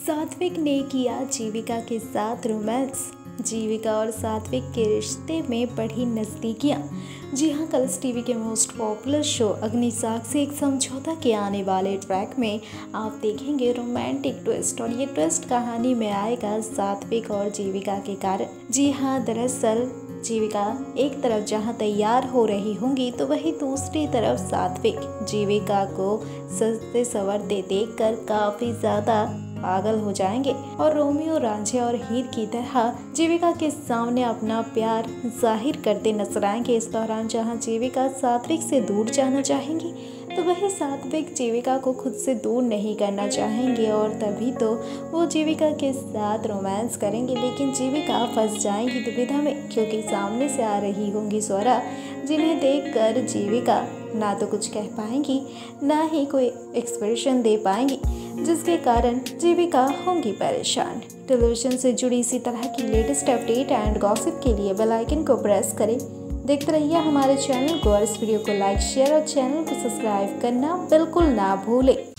सात्विक ने किया जीविका के साथ रोमांस। जीविका और सात्विक के रिश्ते में बढ़ी नज़दीकियाँ। जी हाँ, कलर्स टीवी के मोस्ट पॉपुलर शो अग्निसाक्षी से एक समझौता के आने वाले ट्रैक में आप देखेंगे रोमांटिक ट्विस्ट, और ये ट्विस्ट कहानी में आएगा सात्विक और जीविका के कारण। जी हाँ, दरअसल जीविका एक तरफ जहां तैयार हो रही होंगी तो वहीं दूसरी तरफ सात्विक जीविका को सजते संवरते देखकर काफी ज्यादा पागल हो जाएंगे और रोमियो रांझे और हीर की तरह जीविका के सामने अपना प्यार जाहिर करते नजर आएंगे। इस दौरान जहां जीविका सात्विक से दूर जाना चाहेंगी तो वही सात्विक जीविका को खुद से दूर नहीं करना चाहेंगे, और तभी तो वो जीविका के साथ रोमांस करेंगे। लेकिन जीविका फंस जाएंगी दुविधा में, क्योंकि सामने से आ रही होंगी स्वरा, जिन्हें देखकर जीविका ना तो कुछ कह पाएंगी ना ही कोई एक्सप्रेशन दे पाएंगी, जिसके कारण जीविका होंगी परेशान। टेलीविजन से जुड़ी इसी तरह की लेटेस्ट अपडेट एंड गॉसिप के लिए बेल आइकन को प्रेस करें। देखते रहिए हमारे चैनल को और इस वीडियो को लाइक, शेयर और चैनल को सब्सक्राइब करना बिल्कुल ना भूलें।